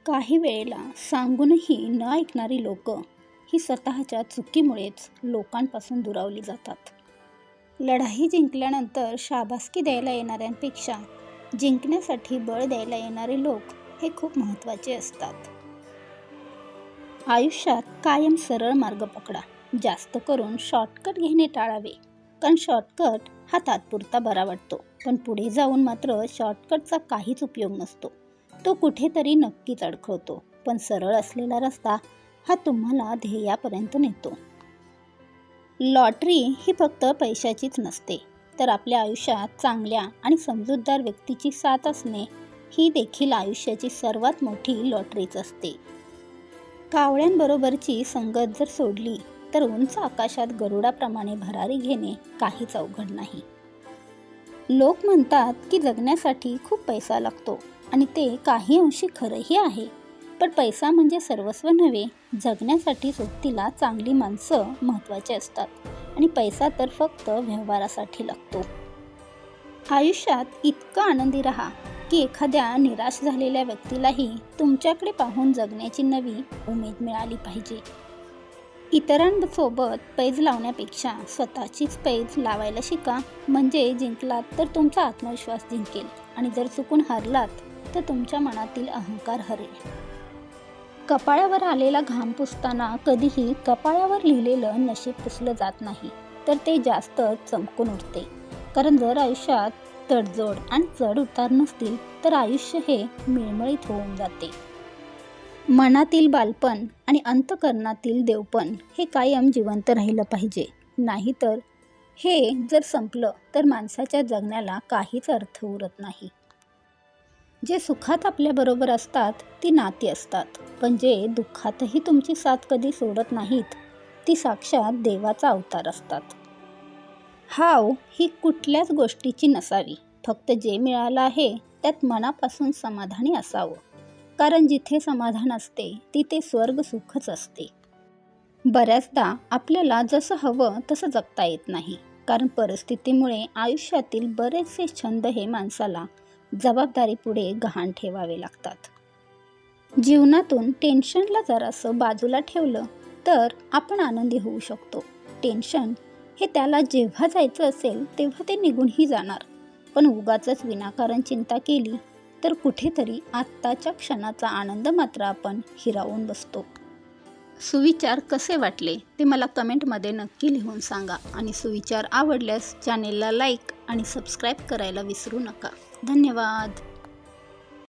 काही वेळेला सांगूनही न ऐकणारी लोक ही स्वतःच्या चुकीमुळेच लोकांपासून दुरावली जातात. लढाई जिंकल्यानंतर शाबासकी द्यायला येणाऱ्यांपेक्षा जिंकण्यासाठी बळ द्यायला येणारे लोक हे खूप महत्त्वाचे असतात. आयुष्यात कायम सरळ मार्ग पकडा. जास्त करून शॉर्टकट घेणे टाळावे, कारण शॉर्टकट हा तात्पुरता बरा वाटतो, पण पुढे जाऊन मात्र शॉर्टकटचा काहीच उपयोग नसतो. तो कुठेतरी नक्कीच अडखळतो. पण सरळ असलेला रस्ता हा तुम्हाला ध्येयापर्यंत नेतो. लॉटरी ही फक्त पैशाचीच नसते, तर आपल्या आयुष्यात चांगल्या आणि समजूतदार व्यक्तीची साथ असणे ही देखील आयुष्याची सर्वात मोठी लॉटरीच असते. कावळ्यांबरोबरची संगत जर सोडली तर उंच आकाशात गरुडाप्रमाणे भरारी घेणे काहीच अवघड नाही. लोक म्हणतात की जगण्यासाठी खूप पैसा लागतो, आणि ते काही अंशी खरंही आहे. पण पैसा म्हणजे सर्वस्व नव्हे. जगण्यासाठी सोबतीला चांगली माणसं महत्त्वाची असतात, आणि पैसा तर फक्त व्यवहारासाठी लागतो. आयुष्यात इतकं आनंदी राहा की एखाद्या निराश झालेल्या व्यक्तीलाही तुमच्याकडे पाहून जगण्याची नवी उमेद मिळाली पाहिजे. इतरांसोबत पैज लावण्यापेक्षा स्वतःचीच पैज लावायला शिका. म्हणजे जिंकलात तर तुमचा आत्मविश्वास जिंकेल, आणि जर चुकून हारलात तर तुमच्या मनातील अहंकार हरेल. कपाळावर आलेला घाम पुसताना कधीही कपाळावर लिहिलेलं नशीब पुसलं जात नाही, तर ते जास्त चमकून उठते. कारण जर आयुष्यात तडजोड आणि चढ उतार नसतील तर आयुष्य हे मिळमिळीत होऊन जाते. मनातील बालपण आणि अंतःकरणातील देवपण हे कायम जिवंत राहिलं पाहिजे. नाहीतर हे जर संपलं तर माणसाच्या जगण्याला काहीच अर्थ उरत नाही. जे सुखात आपल्याबरोबर असतात ती नाती असतात, पण जे दुःखातही तुमची साथ कधी सोडत नाहीत ती साक्षात देवाचा अवतार असतात. हाव ही कुठल्याच गोष्टीची नसावी. फक्त जे मिळालं आहे त्यात मनापासून समाधानी असावं. कारण जिथे समाधान असते तिथे स्वर्ग सुखच असते. बऱ्याचदा आपल्याला जसं हवं तसं जगता येत नाही, कारण परिस्थितीमुळे आयुष्यातील बरेचसे छंद हे माणसाला जबाबदारीपुढे गहाण ठेवावे लागतात. जीवनातून टेन्शनला जरासं बाजूला ठेवलं तर आपण आनंदी होऊ शकतो. टेन्शन हे त्याला जेव्हा जायचं असेल तेव्हा ते निघूनही जाणार, पण उगाचच विनाकारण चिंता केली तर कुठेतरी आत्ताच्या क्षणाचा आनंद मात्र आपण हिरावून बसतो. सुविचार कसे वाटले ते मला कमेंटमध्ये नक्की लिहून सांगा, आणि सुविचार आवडल्यास चॅनेलला लाईक आणि सबस्क्राईब करायला विसरू नका. धन्यवाद.